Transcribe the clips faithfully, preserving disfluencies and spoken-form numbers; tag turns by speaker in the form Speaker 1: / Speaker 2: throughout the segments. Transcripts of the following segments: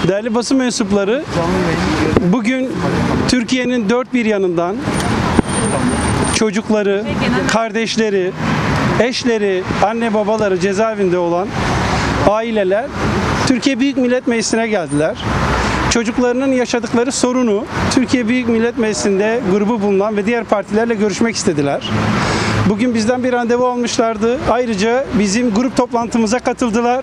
Speaker 1: Değerli basın mensupları, bugün Türkiye'nin dört bir yanından çocukları, kardeşleri, eşleri, anne babaları cezaevinde olan aileler Türkiye Büyük Millet Meclisi'ne geldiler. Çocuklarının yaşadıkları sorunu Türkiye Büyük Millet Meclisi'nde grubu bulunan ve diğer partilerle görüşmek istediler. Bugün bizden bir randevu almışlardı. Ayrıca bizim grup toplantımıza katıldılar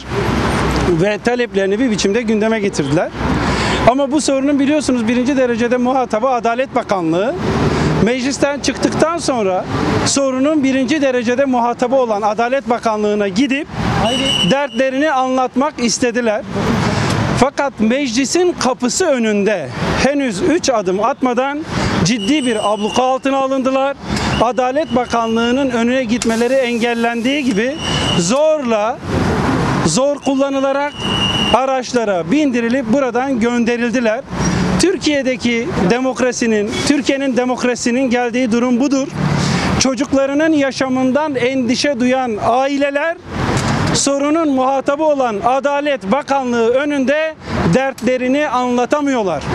Speaker 1: ve taleplerini bir biçimde gündeme getirdiler. Ama bu sorunun biliyorsunuz birinci derecede muhatabı Adalet Bakanlığı. Meclisten çıktıktan sonra sorunun birinci derecede muhatabı olan Adalet Bakanlığı'na gidip dertlerini anlatmak istediler. Fakat meclisin kapısı önünde henüz üç adım atmadan ciddi bir abluka altına alındılar. Adalet Bakanlığı'nın önüne gitmeleri engellendiği gibi zorla, zor kullanılarak araçlara bindirilip buradan gönderildiler. Türkiye'deki demokrasinin, Türkiye'nin demokrasinin geldiği durum budur. Çocuklarının yaşamından endişe duyan aileler sorunun muhatabı olan Adalet Bakanlığı önünde dertlerini anlatamıyorlar.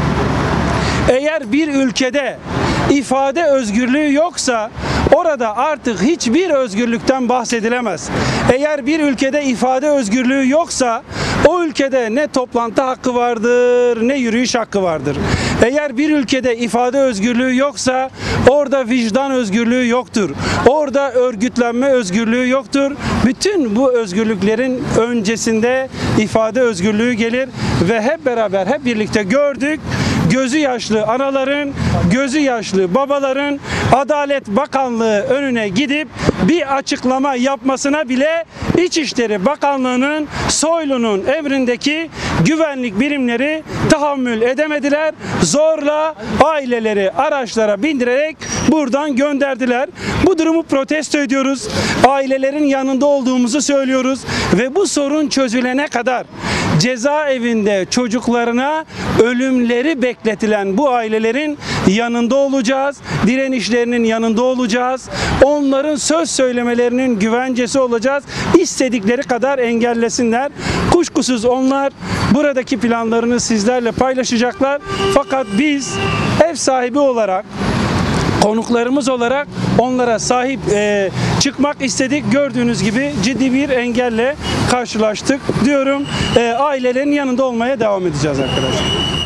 Speaker 1: Eğer bir ülkede ifade özgürlüğü yoksa orada artık hiçbir özgürlükten bahsedilemez. Eğer bir ülkede ifade özgürlüğü yoksa o ülkede ne toplantı hakkı vardır ne yürüyüş hakkı vardır. Eğer bir ülkede ifade özgürlüğü yoksa orada vicdan özgürlüğü yoktur. Orada örgütlenme özgürlüğü yoktur. Bütün bu özgürlüklerin öncesinde ifade özgürlüğü gelir ve hep beraber hep birlikte gördük. Gözü yaşlı anaların, gözü yaşlı babaların Adalet Bakanlığı önüne gidip bir açıklama yapmasına bile İçişleri Bakanlığı'nın, Soylu'nun emrindeki güvenlik birimleri tahammül edemediler. Zorla aileleri araçlara bindirerek buradan gönderdiler. Bu durumu protesto ediyoruz. Ailelerin yanında olduğumuzu söylüyoruz ve bu sorun çözülene kadar cezaevinde çocuklarına ölümleri bekletilen bu ailelerin yanında olacağız. Direnişlerinin yanında olacağız. Onların söz söylemelerinin güvencesi olacağız. İstedikleri kadar engellesinler. Kuşkusuz onlar buradaki planlarını sizlerle paylaşacaklar. Fakat biz ev sahibi olarak, konuklarımız olarak onlara sahip e, çıkmak istedik. Gördüğünüz gibi ciddi bir engelle karşılaştık diyorum. E, ailelerin yanında olmaya devam edeceğiz arkadaşlar.